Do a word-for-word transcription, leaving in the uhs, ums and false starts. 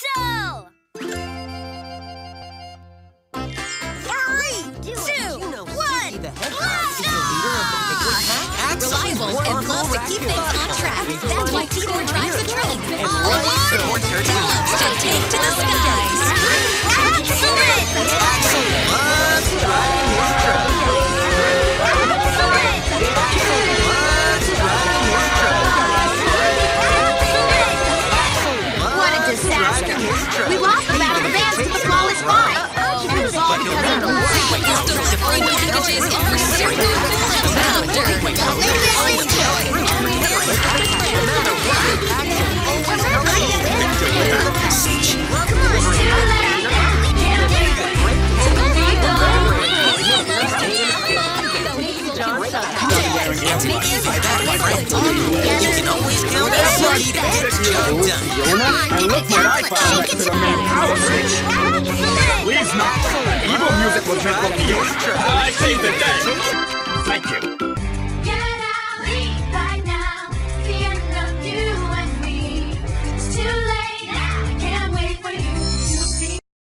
Axel! Three, two, one, blast off! Reliable and loves to keep things on track. That's why T-Boy drives the train. All aboard! Deluxe to take to the skies. Excellent! Axel loves driving his truck. Excellent! Loves driving his truck. What a disaster! We lost the battle of the bands to the flawless five. And it was all because of the Freeway is delivering packages in her circle full of laughter. You can always count on Marty to get the job done. And look what I found next to the main power switch. Please not. Evil music was meant for you. I saved the day. Thank you.